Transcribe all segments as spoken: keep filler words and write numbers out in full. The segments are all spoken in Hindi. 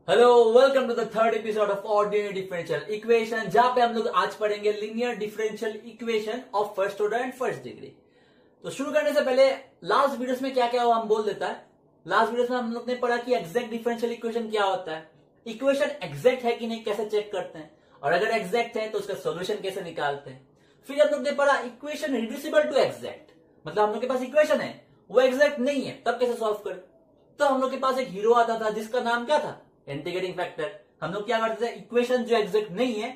Hello, welcome to the third episode of ordinary differential equation, जहां पे हम लोग आज पढ़ेंगे linear differential equation of first order and first degree. तो शुरू करने से पहले लास्ट वीडियोस में क्या क्या हुआ हम बोल देता है। लास्ट वीडियोस में हम लोग ने पढ़ा कि एग्जैक्ट डिफरेंशियल इक्वेशन क्या होता है, इक्वेशन एग्जैक्ट है कि नहीं कैसे चेक करते हैं, और अगर एग्जैक्ट है तो उसका सोल्यूशन कैसे निकालते हैं। फिर हम लोग ने पढ़ा इक्वेशन रिड्यूसिबल टू एग्जैक्ट, मतलब हम लोग के पास इक्वेशन है वो एग्जैक्ट नहीं है तब कैसे सॉल्व करें। तो हम लोग के पास एक हीरो आता था जिसका नाम क्या था, इंटीग्रेटिंग फैक्टर। हम लोग क्या करते थे, इक्वेशन जो एग्जैक्ट नहीं है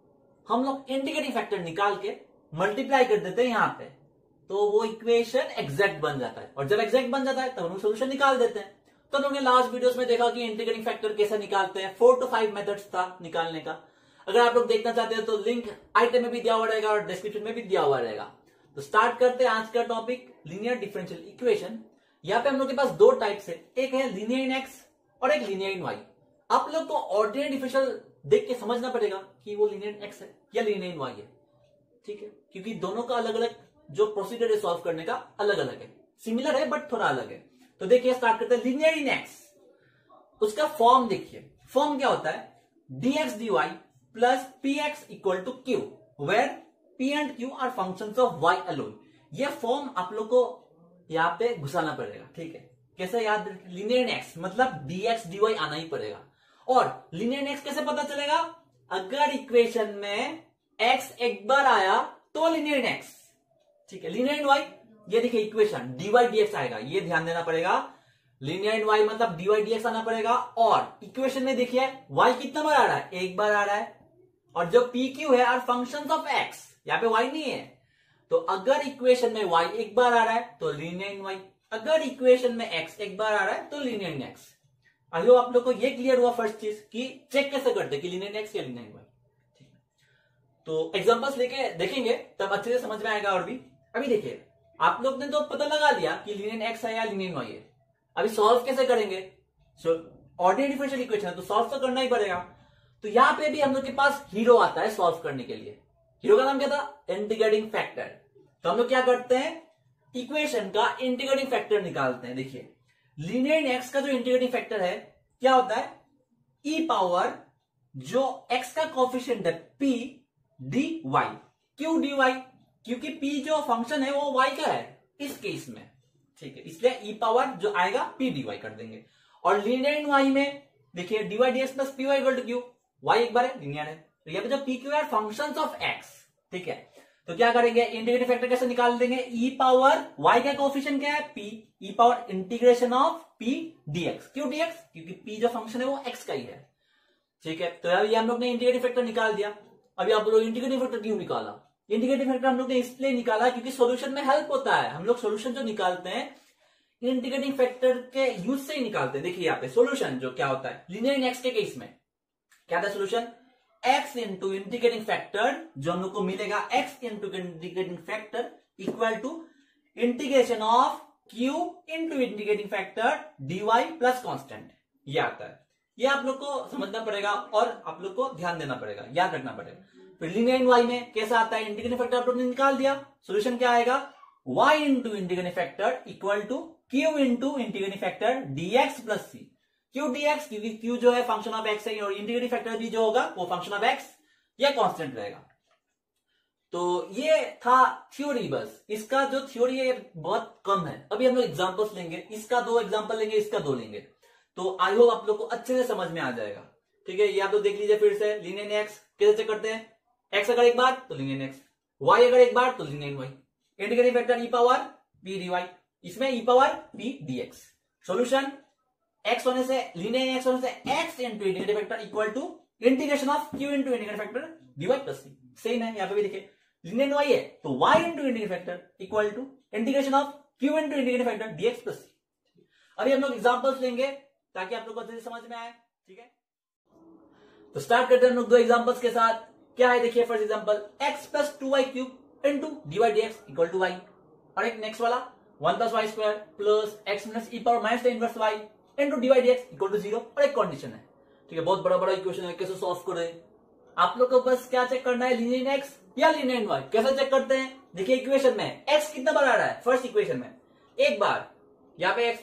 हम लोग इंटीग्रेटिंग फैक्टर निकाल के मल्टीप्लाई कर देते हैं यहां पे, तो वो इक्वेशन एग्जैक्ट बन जाता है। और जब एग्जैक्ट बन जाता है तब हम सोल्यूशन निकाल देते हैं। तो हम लोग ने लास्ट वीडियोस में देखा कि इंटीग्रेटिंग फैक्टर कैसे निकालते हैं, फोर टू फाइव मेथड्स था निकालने का। अगर आप लोग देखना चाहते हैं तो लिंक आइटम में भी दिया हुआ रहेगा और डिस्क्रिप्शन में भी दिया हुआ रहेगा। तो स्टार्ट करते हैं आज का टॉपिक, लीनियर डिफरेंशियल इक्वेशन। यहाँ पे हम लोग के पास दो टाइप्स है, एक है लीनियर इन एक्स और एक लीनियर इन वाई। आप लोग को ऑर्डिनरी डिफरेंशियल देख के समझना पड़ेगा कि वो लीनियर इन एक्स है या लीनियर इन वाई है, ठीक है, क्योंकि दोनों का अलग अलग जो प्रोसीजर है सॉल्व करने का अलग अलग है, सिमिलर है बट थोड़ा अलग है। तो देखिए स्टार्ट करते हैं लीनियर इन एक्स। उसका फॉर्म देखिए, फॉर्म क्या होता है, D x D Y plus P x equal to Q, where P and Q are functions of Y alone. ये फॉर्म आप लोग को यहां पे घुसाना पड़ेगा, ठीक है। कैसे याद, लीनियर इन एक्स मतलब डी एक्स डी वाई आना ही पड़ेगा। और लीनियर इन एक्स कैसे पता चलेगा, अगर इक्वेशन में x एक बार आया तो लीनियर इन एक्स, ठीक है। लीनियर इन वाई, ये देखिए equation D Y D X आएगा, ये ध्यान देना पड़ेगा। लीनियर इन वाई मतलब डी वाई डी एक्स आना पड़ेगा। और इक्वेशन में देखिए y कितना बार आ रहा है, एक बार आ रहा है। और जो पी क्यू है आर फंक्शंस ऑफ x, यहां पे y नहीं है। तो अगर इक्वेशन में y एक बार आ रहा है तो लीनियर इन y, अगर इक्वेशन में x एक बार आ रहा है तो linear in x। I hope आप लोग को ये क्लियर हुआ फर्स्ट चीज कि चेक कैसे करते कि लीनियर इन x या लीनियर इन y, ठीक है। तो एग्जांपल्स लेके देखेंगे तब अच्छे से समझ में आएगा। और भी अभी देखिए, आप लोग ने तो पता लगा लिया कि लीनियर इन x है या लीनियर इन y है। अभी सॉल्व कैसे करेंगे, सो ऑर्डिनरी डिफरेंशियल इक्वेशन है तो सॉल्व तो करना ही पड़ेगा। तो यहां पे भी हम लोग के पास हीरो आता है सॉल्व करने के लिए। हीरो का नाम क्या था, इंटीग्रेटिंग फैक्टर। तो हम लोग क्या करते हैं, इक्वेशन का इंटीग्रेटिंग फैक्टर निकालते हैं। देखिए लीनियर इन एक्स का जो इंटीग्रेटिंग फैक्टर है क्या होता है, ई पावर जो एक्स का कोफिशिएंट है P D Y, Q D Y, क्योंकि पी जो फंक्शन है वो वाई का है इस केस में, ठीक है, इसलिए ई पावर जो आएगा पी डी वाई कर देंगे। और लीनियर इन वाई में देखिए D Y D x plus P Y equal to Q, Y एक बार है लीनियर है, तो यहाँ पे जो पी क्यू है फंक्शंस ऑफ एक्स, ठीक है। तो क्या करेंगे, इंटीग्रेटिंग फैक्टर कैसे निकाल देंगे, ई पावर y का कोफिशिएंट क्या है p, E power integration of p dx, क्यों dx, क्योंकि p जो फंक्शन है वो x का ही है, ठीक है। तो अभी हम लोग ने इंटीग्रेटिंग फैक्टर निकाल दिया। अभी आप लोग इंटीग्रेटिंग फैक्टर क्यों निकाला, इंटीग्रेटिंग फैक्टर हम लोग ने इसलिए निकाला क्योंकि सोल्यूशन में हेल्प होता है। हम लोग सोल्यूशन जो निकालते हैं इंटीग्रेटिंग फैक्टर के यूज से ही निकालते हैं। देखिए यहाँ पे सोल्यूशन जो क्या होता है लीनियर इन एक्स के केस में क्या था solution, x into integrating factor जो हम लोग को मिलेगा x into integrating factor equal to integration of q into integrating factor dy plus constant, ये आता है। ये आप लोग को समझना पड़ेगा और आप लोग को ध्यान देना पड़ेगा, याद रखना पड़ेगा। फिर लीनियर इन y में कैसा आता है, इंटीग्रेटिंग फैक्टर आप लोग ने निकाल दिया, सोल्यूशन क्या आएगा, y into integrating factor equal to q into integrating factor dx plus c, Q dx, क्योंकि q जो है फंक्शन ऑफ x है और इंटीग्रेटिंग फैक्टर भी जो होगा वो फंक्शन ऑफ x या कांस्टेंट रहेगा। तो ये था थ्योरी, बस इसका जो थ्योरी है ये बहुत कम है। अभी हम लोग एग्जांपल्स लेंगे, इसका दो एग्जांपल लेंगे, इसका दो लेंगे, तो आई होप आप लोग को अच्छे से समझ में आ जाएगा, ठीक है। या तो देख लीजिए फिर से, लीनियर इन एक्स कैसे चेक करते हैं, x अगर एक बार तो लीनियर इन एक्स, y अगर एक बार तो linear in Y, integrating factor E power P D Y, इसमें E power P D X, solution x होने से लीनियर इन एक्स होने से x into integrating factor equal to integration of q into integrating factor dy plus c, same है। यहाँ पे भी देखिए लीनियर इन y है तो y into integrating factor equal to integration of q into integrating factor dx plus c। अभी हम लोग एग्जांपल्स लेंगे ताकि आप लोग को अच्छे से समझ में आए, ठीक है। तो स्टार्ट करते हैं हम लोग दो एग्जांपल्स के साथ। क्या है देखिए, first example x plus two Y cube into D Y D x equal to Y, और एक नेक्स्ट वाला one plus Y square plus x minus E power minus tan inverse Y into D Y D x equal to zero, और एक कंडीशन है, ठीक है। बहुत बड़ा बड़ा इक्वेशन है, कैसे सॉल्व करें, आप लोग को बस क्या चेक करना है, लीनियर इन एक्स या लीनियर इन वाई। कैसे चेक करते हैं, देखिए इक्वेशन में x कितना बार आ रहा है, फर्स्ट इक्वेशन में एक बार, यहाँ पे x नहीं है,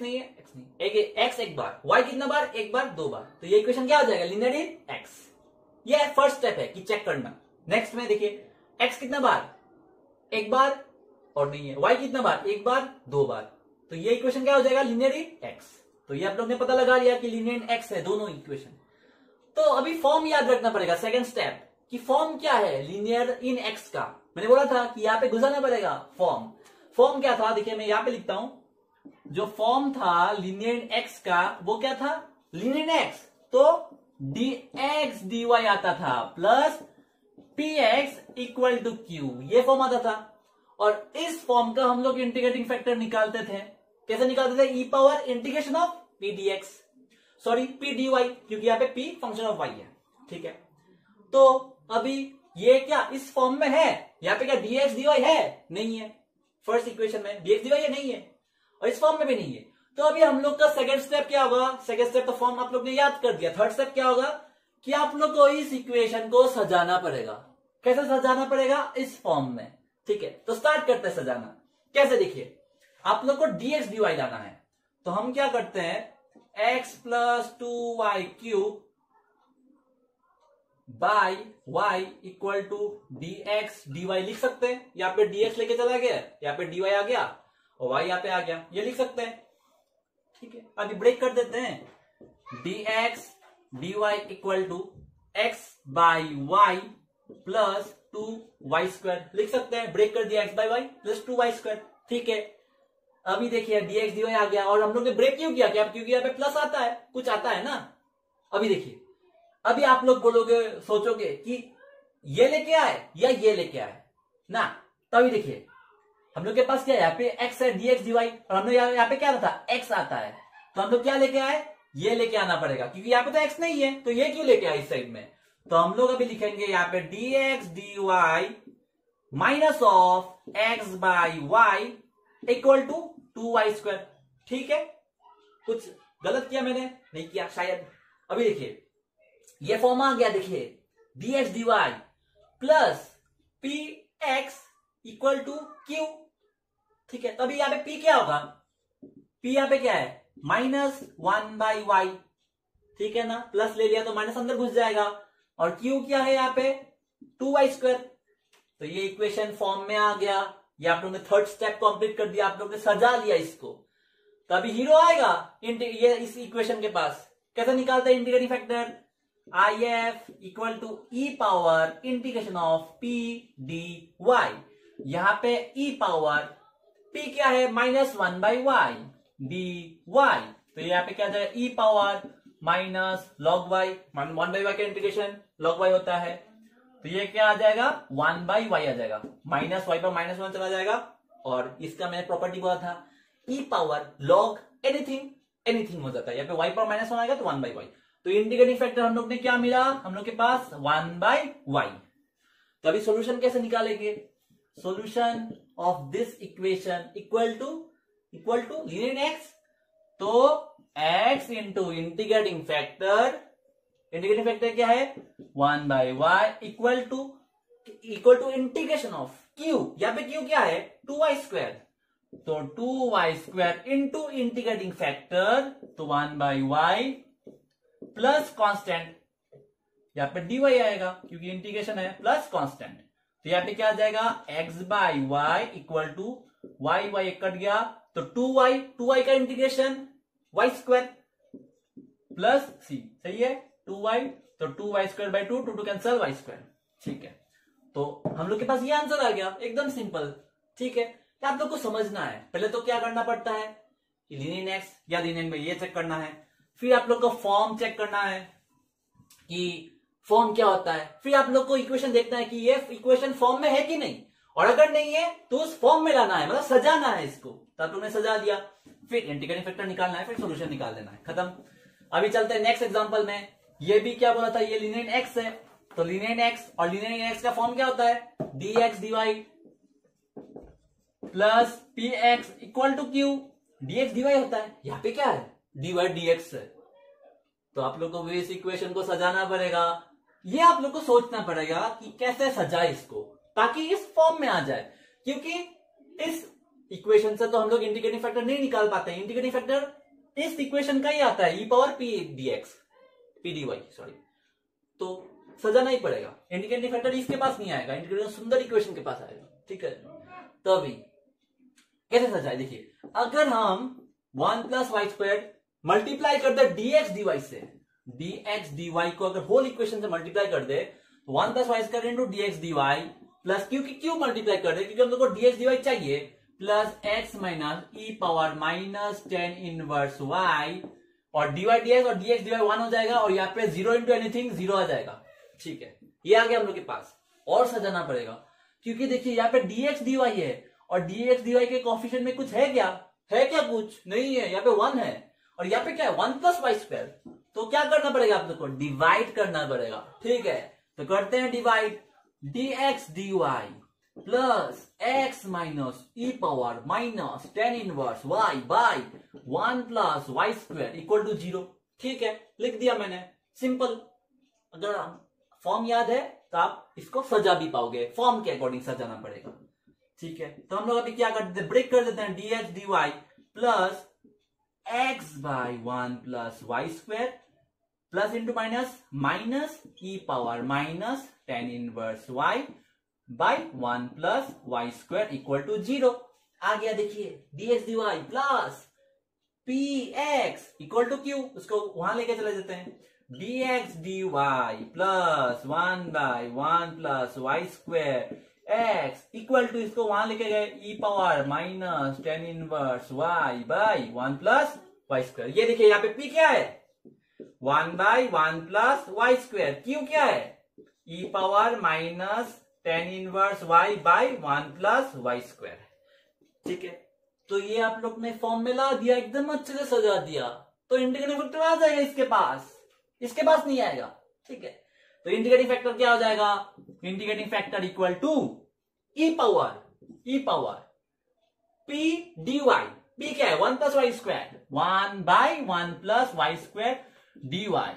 एक्स नहीं, एक एक्स एक बार, वाई कितना बार, एक बार दो बार, तो ये इक्वेशन क्या हो जाएगा, लीनियर इन एक्स। ये फर्स्ट स्टेप है कि चेक करना। नेक्स्ट में देखिए एक्स कितना बार, एक बार और नहीं है, वाई कितना बार, एक बार दो बार, तो ये इक्वेशन क्या हो जाएगा, लीनियर इन एक्स। तो ये आप लोग ने पता लगा लिया कि लीनियर इन एक्स है दोनों इक्वेशन। तो अभी फॉर्म याद रखना पड़ेगा, सेकंड स्टेप कि फॉर्म क्या है लीनियर इन एक्स का। मैंने बोला था कि यहां पे गुजरना पड़ेगा फॉर्म। फॉर्म क्या था, देखिए मैं यहां पे लिखता हूं, जो फॉर्म था लीनियर इन एक्स का वो क्या था, लीनियर इन एक्स तो डी एक्स डी वाई आता था plus P x equal to Q, ये फॉर्म आता था। और इस फॉर्म का हम लोग इंटीग्रेटिंग फैक्टर निकालते थे। कैसे निकालते थे, E power integration of P D X, sorry P D Y, क्योंकि यहाँ पे पी फंक्शन ऑफ वाई है, ठीक है। तो अभी ये क्या इस फॉर्म में है, यहाँ पे क्या डी एक्स डी वाई है, नहीं है, फर्स्ट इक्वेशन में डी एक्स डी वाई है नहीं है, और इस फॉर्म में भी नहीं है। तो अभी हम लोग का सेकंड स्टेप क्या होगा, सेकंड स्टेप तो फॉर्म आप लोग ने याद कर दिया। थर्ड स्टेप क्या होगा कि आप लोग को इस इक्वेशन को सजाना पड़ेगा। कैसे सजाना पड़ेगा, इस फॉर्म में, ठीक है। तो स्टार्ट करते हैं सजाना। कैसे, देखिए आप लोग को डी एक्स डी वाई लाना है, तो हम क्या करते हैं, X plus two Y cube by Y equal to D x D Y लिख सकते हैं। यहाँ पे डी एक्स लेके चला गया, यहाँ पे डी वाई आ गया और वाई यहाँ पे आ गया, ये लिख सकते हैं, ठीक है। अभी ब्रेक कर देते हैं, D x D Y equal to x by Y plus two Y square लिख सकते हैं। ब्रेक कर दिया, X by Y plus two Y square, ठीक है। अभी देखिए डी एक्स डी वाई आ गया, और हम लोग ने ब्रेक क्यों किया, क्या क्योंकि यहाँ पे प्लस आता है, कुछ आता है ना। अभी देखिए, अभी आप लोग बोलोगे, सोचोगे कि ये लेके आए या ये लेके आए ना, तभी देखिए हम लोग के पास क्या है, यहाँ पे x है डी एक्स डी वाई, और हम लोग यहाँ पे क्या था, x आता है, तो हम लोग क्या लेके आए, ये लेके आना पड़ेगा, क्योंकि यहाँ पे तो x नहीं है, तो ये क्यों लेके आए इस साइड में। तो हम लोग अभी लिखेंगे यहाँ पे D x D Y minus of X by Y equal to two Y square, ठीक है। कुछ गलत किया मैंने, नहीं किया शायद। अभी देखिए ये फॉर्म आ गया, देखिए D x D Y plus P x equal to q, ठीक है। तभी यहाँ पे p क्या होगा, p यहाँ पे क्या है, माइनस वन बाई वाई, ठीक है ना। प्लस ले लिया तो माइनस अंदर घुस जाएगा, और q क्या है यहाँ पे, टू वाई स्क्वायर। तो ये इक्वेशन फॉर्म में आ गया। ये आप लोग ने थर्ड स्टेप कंप्लीट कर दिया, आप लोग ने सजा लिया इसको। तो अभी हीरो आएगा ये इस इक्वेशन के पास। कैसे निकालते हैं integrating factor, I F equal to e power integration of P D y. यहां पे ई पावर p क्या है, minus one by y d y, तो यहाँ पे क्या आ जाएगा, e power minus log y, one by y का इंटीग्रेशन लॉग वाई होता है, तो ये क्या आ जाएगा, वन बाई वाई आ जाएगा, माइनस वाई पर माइनस वन चला जाएगा। और इसका मैंने प्रॉपर्टी बोला था, e power log anything anything हो जाता है, यहाँ पे वाई पर माइनस वन आएगा तो वन बाई वाई। तो इंटीग्रेटिंग फैक्टर हम लोग ने क्या मिला, हम लोग के पास वन बाई वाई। तो अभी सोल्यूशन कैसे निकालेंगे, solution of this equation equal to equal to linear x, तो x into integrating factor, integrating factor क्या है, one by Y equal to equal to integration of q, यहाँ पे q क्या है, टू वाई स्क्वायर, तो two Y square into integrating factor, तो one by Y plus constant, यहाँ पे डी वाई आएगा क्योंकि इंटीग्रेशन है, प्लस कांस्टेंट, तो यहाँ पे क्या आ जाएगा, x by Y equal to y y cut गया तो टू वाई, टू वाई का integration y square plus c, सही है, टू वाई, तो two Y square by two, two two cancel y square, ठीक है। तो हम लोग के पास ये आंसर आ गया, एकदम सिंपल, ठीक है। तो आप लोग को समझना है, पहले तो क्या करना पड़ता है, लीनियर एक्स या लीनियर में ये चेक करना है, फिर आप लोग को फॉर्म चेक करना है कि फॉर्म क्या होता है, फिर आप लोग को इक्वेशन देखना है कि ये इक्वेशन फॉर्म में है कि नहीं, और अगर नहीं है तो उस फॉर्म में लाना है, मतलब सजाना है इसको। तो आप लोग ने सजा दिया, फिर इंटीग्रेटिंग फैक्टर निकालना है, फिर सॉल्यूशन निकाल देना है, खत्म। अभी चलते हैं नेक्स्ट एग्जांपल में। ये भी क्या बोला था, ये लीनियर एक्स है, तो लीनियर एक्स और लीनियर एक्स का फॉर्म क्या होता है, D x D Y plus P x equal to q, d x D y होता है, यहाँ पे क्या है, डी वाई डी एक्स है। तो आप लोग को भी इस इक्वेशन को सजाना पड़ेगा, ये आप लोग को सोचना पड़ेगा कि कैसे सजाए इसको ताकि इस फॉर्म में आ जाए, क्योंकि इस इक्वेशन से तो हम लोग इंटीग्रेटिंग फैक्टर नहीं निकाल पाते। इंटीग्रेटिंग फैक्टर इस इक्वेशन का ही आता है, ई power P D x p D y sorry. तो सजाना ही पड़ेगा, इंडिकेटिंग फैक्टर इसके पास नहीं आएगा, इंडिकेटिंग सुंदर इक्वेशन के पास आएगा, ठीक है। तो अभी कैसे सजाए, देखिए अगर हम one plus Y square multiply कर दे डीएक्स डीवाई से, डीएक्स डीवाई को अगर होल इक्वेशन से मल्टीप्लाई कर दे तो one plus Y square into d x d y plus, क्योंकि क्यों मल्टीप्लाई कर दे, क्योंकि हम लोग को डीएक्स डीवाई चाहिए, प्लस एक्स माइनस ई power minus tan inverse y, और डीवाई डीएक्स और डीएक्स डीवाई वन हो जाएगा, और यहाँ पे जीरो इंटू एनीथिंग जीरो आ जाएगा, ठीक है। ये आ गया हम लोग के पास, और सजाना पड़ेगा क्योंकि देखिए यहाँ पे डीएक्स डीवाई है और डीएक्स डीवाई के कोएफिशिएंट में कुछ है क्या, है क्या, कुछ नहीं है, यहाँ पे वन है, और यहाँ पे क्या है वन प्लस वाई स्क्वायर। तो क्या करना पड़ेगा आप लोग को, डिवाइड करना पड़ेगा, ठीक है। तो करते हैं divide, d x d y plus x minus E power minus tan inverse y by one plus Y square equal to zero, ठीक है। लिख दिया मैंने, सिंपल। अगर फॉर्म याद है तो आप इसको सजा भी पाओगे, फॉर्म के अकॉर्डिंग सजाना पड़ेगा, ठीक है। तो हम लोग अभी क्या करते हैं, ब्रेक कर देते हैं, d x d y plus x by one plus Y square plus into minus minus E power minus tan inverse y by one plus Y square equal to zero. आ गया देखिए, d x d y plus P x equal to q, उसको वहां लेके चले जाते हैं, dx dy plus one by one plus Y square x equal to, इसको वहां लेके गए e power minus tan inverse y by one plus Y square. ये देखिए यहाँ पे p क्या है, one by one plus Y square, q क्या है, ई power minus tan inverse y by one plus Y square, ठीक है। तो ये आप लोग ने फॉर्म में ला दिया, एकदम अच्छे से सजा दिया, तो इंटीग्रेटिंग फैक्टर आ जाएगा इसके पास, इसके पास नहीं आएगा, ठीक है। तो इंटीग्रेटिंग फैक्टर क्या हो जाएगा, integrating factor equal to e power e power P D y, पी क्या है one plus Y square, one by one plus Y square d y,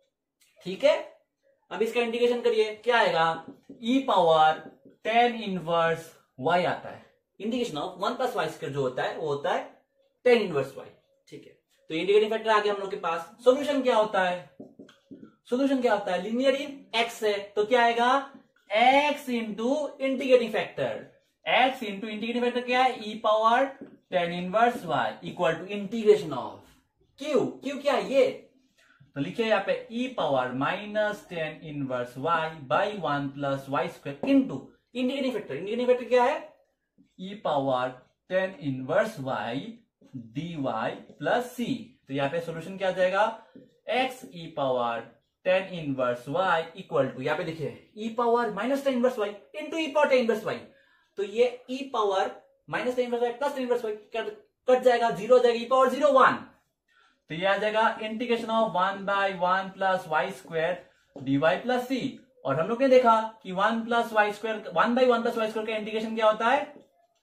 ठीक है। अब इसका इंटीग्रेशन करिए, क्या आएगा, e power tan inverse y आता है, integration of one plus Y square जो होता है वो होता है टेन इनवर्स वाई, ठीक है। तो इंटीग्रेटिंग फैक्टर आ गया हम लोग के पास। सॉल्यूशन क्या होता है, सॉल्यूशन क्या होता है, लीनियर इन एक्स है, तो क्या आएगा x into integrating factor, x into integrating factor क्या है, ई power tan inverse y equal to integration of q, q क्या है ये, तो लिखिए यहाँ पे e power minus tan inverse y by one plus Y square into integrating factor, integrating factor क्या है ई power tan inverse y d Y plus c. तो यहाँ पे सॉल्यूशन क्या आ जाएगा, x e power tan inverse y equal to, यहाँ पे देखिए e power minus tan inverse Y into e power tan inverse y, तो ये e power minus tan inverse y plus tan inverse y cut जाएगा, जीरो हो जाएगा, ई पावर जीरो वन, तो ये आ जाएगा integration of one by one plus Y square d Y plus c. और हम लोग ने देखा कि one plus Y square, one by one plus Y square का इंटीग्रेशन क्या होता है,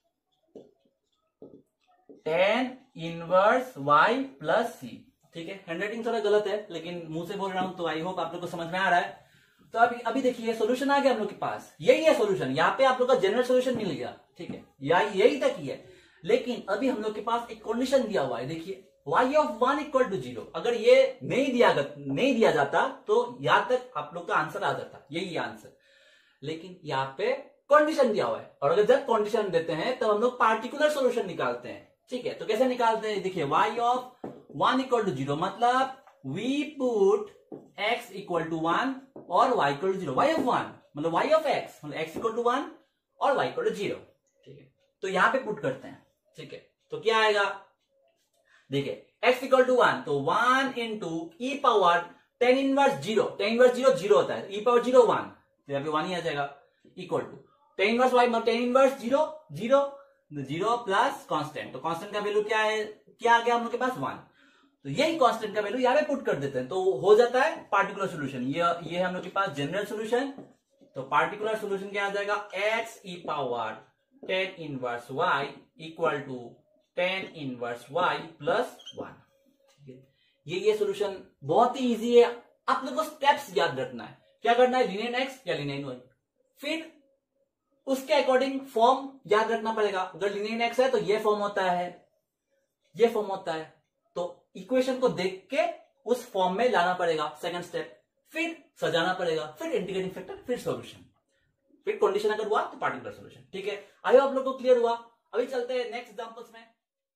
tan inverse y plus c, ठीक है। हैंडराइटिंग थोड़ा गलत है लेकिन मुंह से बोल रहा हूं, तो आई होप आप लोग को समझ में आ रहा है। तो अभी अभी देखिए सॉल्यूशन आ गया हम लोग के पास, यही है सॉल्यूशन, यहाँ पे आप लोग का जनरल सॉल्यूशन मिल गया, ठीक है, यही तक ही है। लेकिन अभी हम लोग के पास एक कंडीशन दिया हुआ है, देखिए y of one equal to zero, अगर ये नहीं दिया नहीं दिया जाता तो यहां तक आप लोग का आंसर आ जाता, यही आंसर। लेकिन यहाँ पे कंडीशन दिया हुआ है, और अगर जब कंडीशन देते हैं तो हम लोग पार्टिकुलर सॉल्यूशन निकालते हैं, ठीक है। तो कैसे निकालते हैं, देखिए y of one equal to zero मतलब we put x equal to one और y equal to zero, y of one मतलब y ऑफ x मतलब x इक्वल टू वन और y इक्वल टू जीरो, ठीक है। तो यहां पे पुट करते हैं, ठीक है। तो क्या आएगा, देखिए x इक्वल टू वन, तो one into e power tan inverse zero, tan inverse zero zero होता है, ई पावर जीरो वन, तो यहाँ पे वन ही आ जाएगा, equal to tan inverse y मतलब tan inverse zero zero zero plus constant, तो कांस्टेंट का वैल्यू क्या है, क्या आ गया हम लोग के पास वन, तो यही कांस्टेंट का वैल्यू यहाँ पे पुट कर देते हैं, तो हो जाता है पार्टिकुलर सोल्यूशन। ये ये हम लोग के पास जनरल सोल्यूशन, तो पार्टिकुलर सोल्यूशन क्या आ जाएगा, x e power tan inverse y equal to tan inverse y plus one, ठीक है। ये ये सोल्यूशन बहुत ही इजी है, आप लोग को स्टेप्स याद रखना है, क्या करना है, लीनियर एक्स या लीनियर वाई, फिर उसके अकॉर्डिंग फॉर्म याद रखना पड़ेगा। अगर लीनियर एक्स है तो ये फॉर्म होता है, ये फॉर्म होता है, तो इक्वेशन को देख के उस फॉर्म में लाना पड़ेगा, सेकंड स्टेप, फिर सजाना पड़ेगा, फिर इंटीग्रेटिंग फैक्टर, फिर सॉल्यूशन, फिर कंडीशन अगर हुआ तो पार्टिकुलर सॉल्यूशन। ठीक है, आई होप आप लोग को क्लियर हुआ। अभी चलते हैं नेक्स्ट एग्जांपल्स में।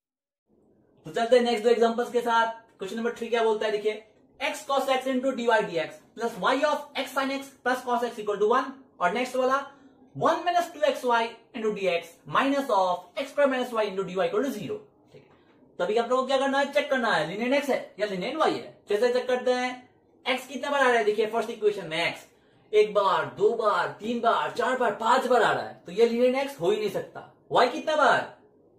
तो चलते हैं नेक्स्ट दो एग्जांपल्स के साथ। क्वेश्चन नंबर थ्री क्या बोलता है, देखिए, x cos x into D Y D x plus y of x sin x plus cos x equal to one. और नेक्स्ट वाला one minus two x y into d x minus of x square minus y into D Y equal to zero. ठीक है, तभी आप लोगों को क्या करना है, चेक करना है लिनियर x है या लिनियर y है। कैसे चेक करते हैं, x कितना बार आ रहा है, देखिए फर्स्ट इक्वेशन में x एक बार, दो बार, तीन बार, चार बार, पांच बार आ रहा है, तो ये लिनियर x हो ही नहीं सकता। y कितना बार,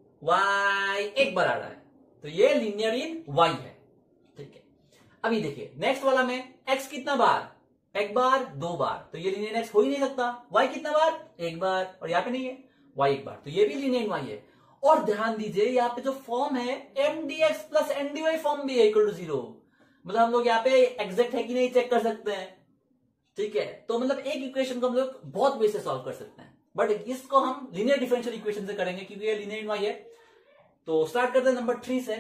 y एक बार आ रहा है, तो ये लिनियर इन y है। ठीक है, अभी देखिए नेक्स्ट वाला में x कितना बार, एक बार, दो बार, तो ये लिनियर x हो ही नहीं सकता। y कितना बार, एक बार, और यहाँ पे नहीं है, y एक बार, तो ये भी लिनियर y है। और ध्यान दीजिए यहाँ पे जो फॉर्म है m d x plus n d y form भी है इक्वल टू जीरो, मतलब हम लोग यहाँ पे एग्जैक्ट है कि नहीं चेक कर सकते हैं। ठीक है, तो मतलब एक इक्वेशन को हम लोग बहुत वे से सॉल्व कर सकते हैं, बट इसको हम लिनियर डिफरेंशियल इक्वेशन से करेंगे क्योंकि ये लिनियर y है। तो स्टार्ट करते हैं नंबर थ्री से।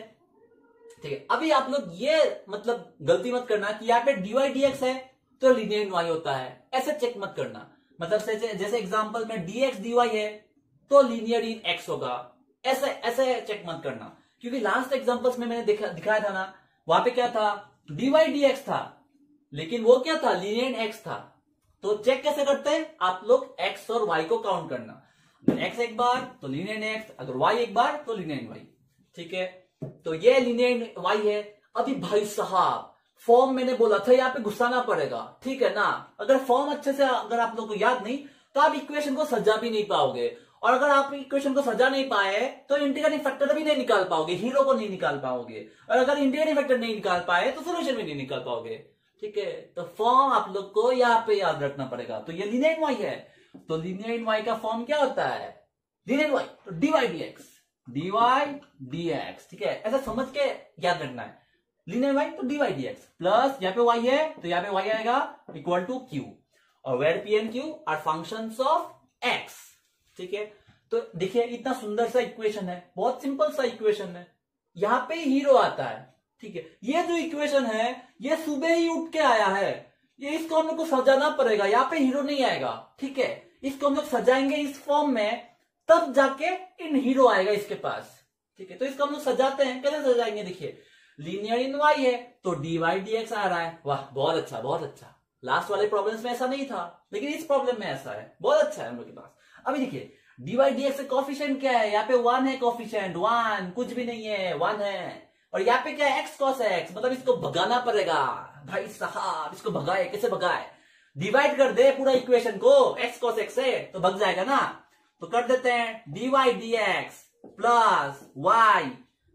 ठीक है, अभी आप लोग ये मतलब गलती मत करना कि यहाँ पे डी वाई डी एक्स है तो लिनियर y होता है, ऐसे चेक मत करना। मतलब से जैसे एग्जांपल में डी एक्स डी वाई है तो लिनियर इन x होगा, ऐसे ऐसे चेक मत करना, क्योंकि लास्ट एग्जांपल्स में मैंने दिखा, दिखाया था ना, वहां पे क्या था, डी वाई डी एक्स था, लेकिन वो क्या था, लिनियर x था। तो चेक कैसे करते हैं, आप लोग x और y को काउंट करना, अगर x एक बार तो लिनियर x, अगर y एक बार तो लिनियर y। ठीक है, तो ये लिनियर y है। अभी भाई साहब फॉर्म मैंने बोला था यहाँ पे घुसाना पड़ेगा, ठीक है ना। अगर फॉर्म अच्छे से अगर आप लोग को याद नहीं तो आप इक्वेशन को सजा भी नहीं पाओगे, और अगर आप इक्वेशन को सजा नहीं पाए तो इंटीग्रेटिंग फैक्टर भी नहीं निकाल पाओगे, हीरो को नहीं निकाल पाओगे, और अगर इंटीग्रेटिंग फैक्टर नहीं निकाल पाए तो सोल्यूशन भी नहीं निकाल पाओगे। ठीक है, तो फॉर्म आप लोग को यहाँ पे याद रखना पड़ेगा। तो ये लिनियर y है, तो लिनियर y का फॉर्म क्या होता है, लिनियर y तो d Y D x, D Y D x. ठीक है, ऐसा समझ के याद रखना है, लिनियर y तो d Y D x plus यहाँ पे y है तो यहाँ पे y आएगा इक्वल टू q, और where p and q are functions of x। ठीक है, तो देखिए इतना सुंदर सा इक्वेशन है, बहुत सिंपल सा इक्वेशन है, यहाँ पे हीरो आता है। ठीक है, ये जो इक्वेशन है ये सुबह ही उठ के आया है, ये इसको हम लोग को सजाना पड़ेगा, यहाँ पे हीरो नहीं आएगा। ठीक है, इसको हम लोग सजाएंगे इस फॉर्म में, तब जाके इन हीरो आएगा इसके पास। ठीक है, तो इसको हम लोग सजाते हैं, कैसे सजाएंगे, देखिए लिनियर इन y है तो डी वाई डी एक्स आ रहा है, वाह बहुत अच्छा बहुत अच्छा। लास्ट वाले प्रॉब्लम्स में ऐसा नहीं था, लेकिन इस प्रॉब्लम में ऐसा है, बहुत अच्छा है हम लोग के पास। अभी देखिए डी वाई डी एक्स का कोफिशिएंट क्या है, यहाँ पे वन है कोफिशिएंट, वन कुछ भी नहीं है, वन है। और यहाँ पे क्या है, x cos x, मतलब इसको भगाना पड़ेगा भाई साहब, इसको भगाए, कैसे भगाए, डिवाइड कर दे पूरा इक्वेशन को x cos x से तो भग जाएगा ना। तो कर देते हैं d Y D x plus y,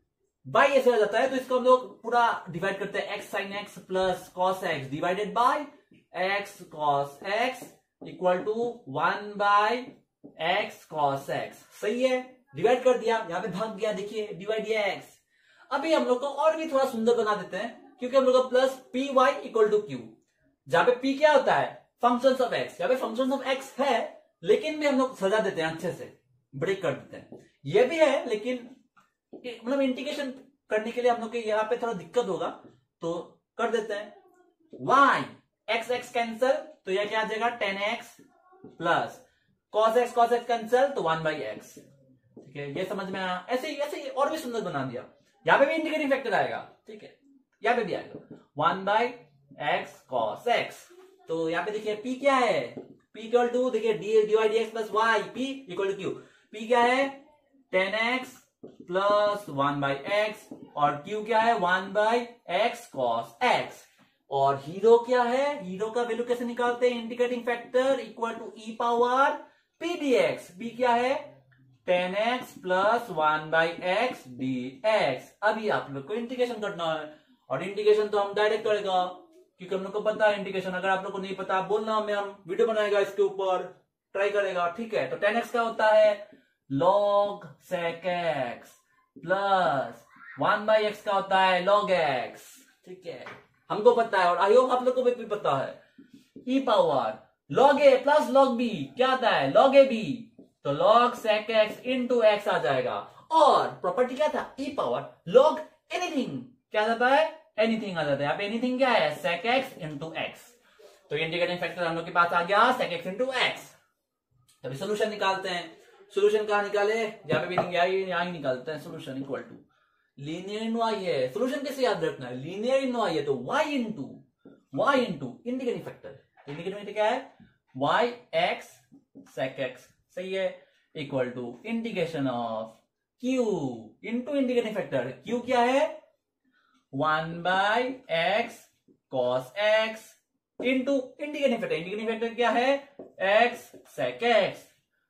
by ऐसे हो जाता है, तो इसको हम लोग पूरा डिवाइड करते हैं, x sin x plus cos x divided by x cos x equal to one by x cos x। सही है, डिवाइड कर दिया, यहाँ पे भाग गया, देखिए डी वाई डी एक्स। अभी हम लोग को और भी थोड़ा सुंदर बना देते हैं, क्योंकि हम लोग को plus P Y equal to q, जहां पे p क्या होता है, फंक्शंस ऑफ x, यहाँ पे फंक्शंस ऑफ x है, लेकिन भी हम लोग सजा देते हैं, अच्छे से ब्रेक कर देते हैं। ये भी है, लेकिन मतलब इंटीग्रेशन करने के लिए हम लोग के यहाँ पे थोड़ा दिक्कत होगा, तो कर देते हैं y x x कैंसल, तो यह क्या आ जाएगा tan x plus cos x cos x cancel तो वन बाई एक्स। ठीक है, ये समझ में आया, ऐसे ऐसे और भी सुंदर बना दिया। यहाँ पे भी इंटीग्रेटिंग फैक्टर आएगा, ठीक है, यहाँ पे भी आएगा one by x cos x. तो यहाँ पे देखिए p क्या है, p इक्वल टू देखिए d d Y D x plus y, p equal to q, p क्या है tan x plus one by x, और q क्या है one by x cos x. और हीरो क्या है, हीरो का वैल्यू कैसे निकालते हैं, integrating factor equal to e power P D x, p क्या है tan x plus one by x d x. अभी आप लोग को इंटीग्रेशन करना है, और इंटीग्रेशन तो हम डायरेक्ट करेगा क्योंकि हम लोग को पता है इंटीग्रेशन। अगर आप लोग को नहीं पता बोलना, हमें हम वीडियो बनाएगा इसके ऊपर, ट्राई करेगा। ठीक है, तो टेन एक्स क्या होता है log sec x plus one by x का होता है लॉग एक्स। ठीक है, हमको पता है, और आई होप आप लोग को भी पता है। ई power log a plus log b क्या आता है लॉग ए बी, तो log sec x into x आ जाएगा। और प्रॉपर्टी क्या था ई पावर लॉग एनीथिंग, क्या आ जाता है, एनीथिंग आ जाता है। यहाँ पे एनीथिंग क्या है, सेक एक्स इंटू एक्स। तो इंटीग्रेटिंग फैक्टर हम लोग के पास आ गया सेक एक्स इंटू एक्स। तभी सोल्यूशन निकालते हैं। सोल्यूशन कहाँ निकाले, यहाँ पे भी यहाँ ही निकालते हैं। Solution equal to linear in y है। सोल्यूशन कैसे याद रखना है, लीनियर इन वाई है तो y into y into integrating factor. Integrating factor क्या है, वाई एक्स सेक एक्स, सही है, equal to integration of q into integrating factor. Q क्या है, one by x cos x into integrating factor. Integrating factor क्या है, x sec x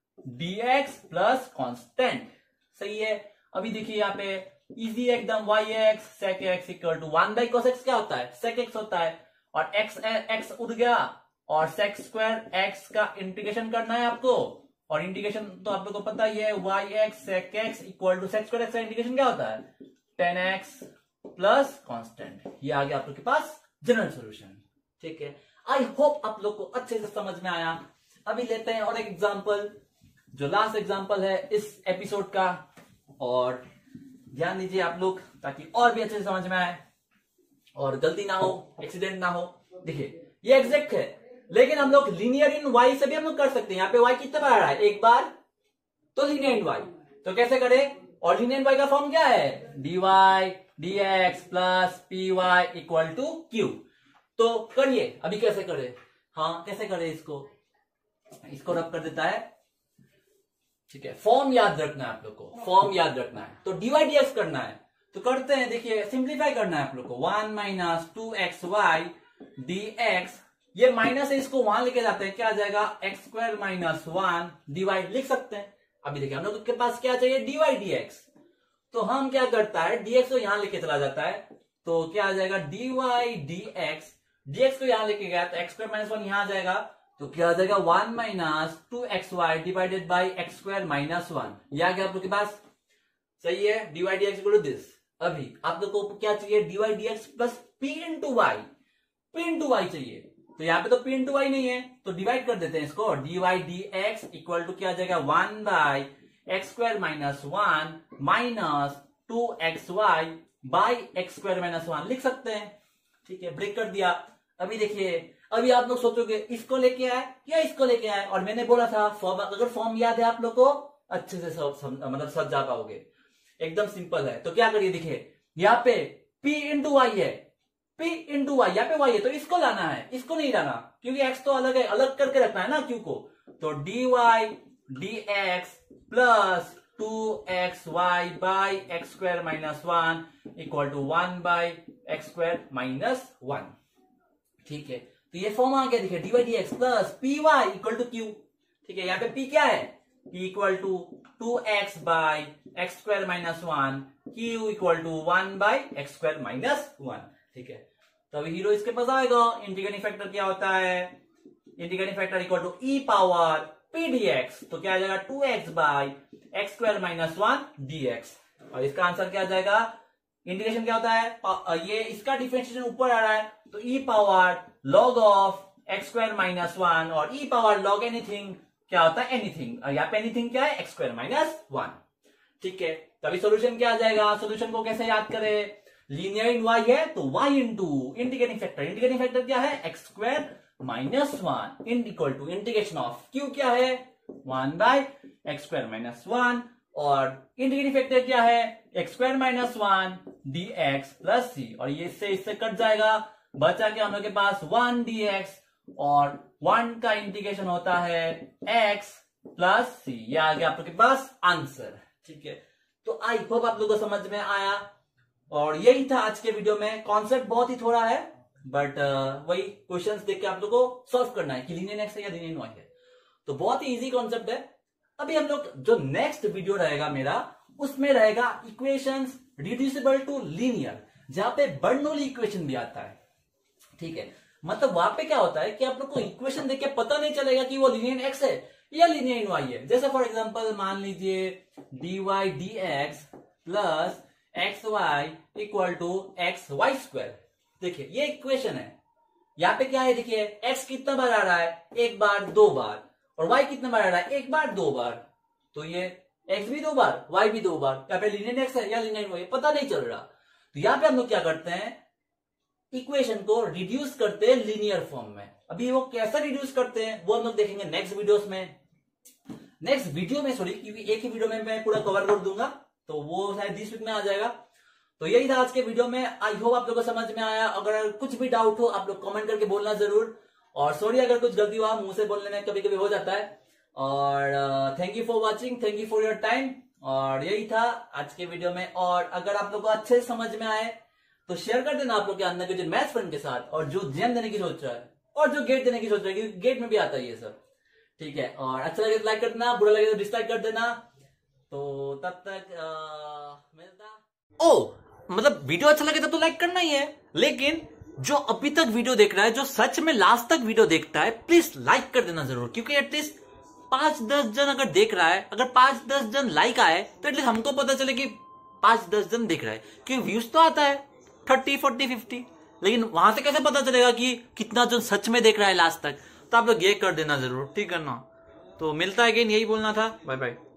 dx plus constant, सही है। अभी देखिए यहाँ पे इजी एकदम, y x sec x equal to one by cos x क्या होता है, सेक एक्स होता है, और एक्स एक्स उड़ गया, और सेक स्क्वायर एक्स का इंटीग्रेशन करना है आपको, और इंटीग्रेशन तो आप लोग को पता ही है, y x sec x equal to sec square x का इंटीग्रेशन क्या होता है, टेन एक्स प्लस कांस्टेंट। ये आ गया आप लोग के पास जनरल सॉल्यूशन, ठीक है। आई होप आप लोग को अच्छे से समझ में आया। अभी लेते हैं और एक एग्जांपल, जो लास्ट एग्जांपल है इस एपिसोड का, और ध्यान दीजिए आप लोग ताकि और भी अच्छे से समझ में आए और गलती ना हो, एक्सीडेंट ना हो। देखिए ये एग्जैक्ट है, लेकिन हम लोग लीनियर इन वाई से भी हम लोग कर सकते हैं। यहाँ पे वाई कितने बार आ रहा है, एक बार, तो लीनियर इन वाई तो कैसे करें, और लीनियर इन वाई का फॉर्म क्या है, d Y D x plus P Y equal to q. तो करिए, अभी कैसे करें, हाँ कैसे करें, इसको इसको रब कर देता है, ठीक है। फॉर्म याद रखना है आप लोग को, फॉर्म याद रखना है। तो डी वाई डी एक्स करना है, तो करते हैं। देखिए सिंप्लीफाई करना है आप लोग को, one minus two x y D x, ये माइनस है, इसको वहां लेके जाते हैं, क्या आ जाएगा, x square minus one d Y लिख सकते हैं। अभी देखिए हम लोग के पास क्या चाहिए, डी वाई डी एक्स, तो हम क्या करता है, डीएक्स को यहां लेके चला जाता है, तो क्या आ जाएगा, d Y D x, dx को यहां लेके गया तो एक्स स्क्वायर माइनस वन यहां आ जाएगा, तो क्या आ जाएगा, one minus two x y divided by x square minus one. ये आ गया आप लोग के पास, सही है, d Y D x equal to this. अभी आप लोग को क्या चाहिए, d Y D x plus p into y, p into y चाहिए, तो यहाँ पे तो पी इंटू वाई नहीं है, तो डिवाइड कर देते हैं इसको, d Y D x equal to क्या आ जाएगा, one by x square minus one minus two x y by x square minus one लिख सकते हैं, ठीक है, ब्रेक कर दिया। अभी देखिए, अभी आप लोग सोचोगे इसको लेके आए या इसको लेके आए, और मैंने बोला था फॉर्म, अगर फॉर्म याद है आप लोग को अच्छे से सब, सब मतलब सब जा पाओगे, एकदम सिंपल है। तो क्या करिए, देखिए यहाँ पे p इंटू वाई है, p इंटू वाई, यहाँ पे y है तो इसको लाना है, इसको नहीं लाना, क्योंकि x तो अलग है, अलग करके रखना है ना q को। तो d Y D x plus two x y by x square minus one equal to one by x square minus one, ठीक है। तो ये फॉर्म आ गया, देखिए D Y D x plus P Y equal to q, ठीक है। यहाँ पे p क्या है, p equal to two x by x square minus one, q equal to one by x square minus one, ठीक है। तो अभी हीरो इसके पास आएगा, इंटीग्रेटिंग फैक्टर क्या होता है, integrating factor equal to e power P D x, तो क्या आ जाएगा, two x by x square minus one d x, और इसका आंसर क्या आ जाएगा, इंटीग्रेशन क्या होता है, ये इसका डिफरेंशिएशन ऊपर आ रहा है, तो e power log of x square minus one, और ई पावर लॉग एनीथिंग क्या होता है, एनीथिंग, और यहाँ पे एनीथिंग क्या है, एक्स स्क्वायर माइनस वन, ठीक है। तभी सॉल्यूशन क्या आ जाएगा, सॉल्यूशन को कैसे याद करें, लीनियर इन वाई है तो y into integrating factor, integrating factor क्या है, x square minus one in equal to integration of q क्या है, one by x square minus one, और इंटीग्रेटिंग फैक्टर क्या है, x square minus one d x plus c, और ये इससे इससे कट जाएगा, बचा के हम लोग के पास वन डी एक्स, और वन का इंटीग्रेशन होता है एक्स प्लस सी, ये आ गया आप लोग के पास आंसर, ठीक है। तो आई होप आप लोगों को समझ में आया, और यही था आज के वीडियो में। कॉन्सेप्ट बहुत ही थोड़ा है, बट uh, वही क्वेश्चंस देख के आप लोगों को सॉल्व करना है कि लीनियर एक्स है या लीनियर वाई है, तो बहुत ही इजी कॉन्सेप्ट है। अभी हम लोग जो नेक्स्ट वीडियो रहेगा मेरा, उसमें रहेगा इक्वेशंस रिड्यूसिबल टू लीनियर, जहां पे बर्नौली इक्वेशन भी आता है, ठीक है। मतलब वहां पे क्या होता है कि आप लोग को इक्वेशन देख के पता नहीं चलेगा कि वो लीनियर एक्स है या लीनियर इन वाई है। जैसे फॉर एग्जांपल मान लीजिए d Y D x plus x y equal to x y square, देखिए ये इक्वेशन है। यहाँ पे क्या है, देखिए एक्स कितना बार आ रहा है, एक बार दो बार, और वाई कितना बार आ रहा है, एक बार दो बार, तो ये एक्स भी दो बार वाई भी दो बार, यहाँ पे लीनियर एक्स है या लीनियर वाई पता नहीं चल रहा। तो यहां पे हम लोग क्या करते हैं, इक्वेशन को रिड्यूस करते हैं लीनियर फॉर्म में। अभी वो कैसा रिड्यूस करते हैं वो हम लोग देखेंगे नेक्स्ट वीडियोस में, नेक्स्ट वीडियो में सॉरी, क्योंकि एक ही वीडियो में मैं पूरा कवर कर दूंगा, तो वो शायद दिस वीक में आ जाएगा। तो यही था आज के वीडियो में। आई होप आप लोगों को समझ में आया। अगर कुछ भी डाउट हो आप लोग कमेंट करके बोलना जरूर, और सॉरी अगर कुछ गलती हुआ, मुंह से बोलने में कभी कभी हो जाता है। और thank you for watching, thank you for your time. और यही था आज के वीडियो में। और अगर आप लोग को अच्छे से समझ में आए तो शेयर कर देना आप लोग के अंदर के जो मैथ्स फ्रेंड के साथ, और जो जेम देने की सोच रहा है और जो गेट देने की सोच रहा है, क्योंकि गेट में भी आता है ये सब, ठीक है। और अच्छा लगे तो लाइक कर देना, बुरा लगे तो डिसलाइक कर देना। तो तब तक आ, मिलता ओ मतलब वीडियो अच्छा लगे तब तो लाइक करना ही है, लेकिन जो अभी तक वीडियो देख रहा है, जो सच में लास्ट तक वीडियो देखता है, प्लीज लाइक कर देना जरूर, क्योंकि एटलीस्ट पांच दस जन अगर देख रहा है, अगर पांच दस जन लाइक आए तो एटलीस्ट हमको पता चले कि पांच दस जन देख रहा है। क्योंकि व्यूज तो आता है थर्टी फोर्टी फिफ्टी, लेकिन वहां से कैसे पता चलेगा कि कितना जन सच में देख रहा है लास्ट तक। तो आप लोग ये कर देना जरूर, ठीक है ना। तो मिलता है अगेन, यही बोलना था। Bye bye.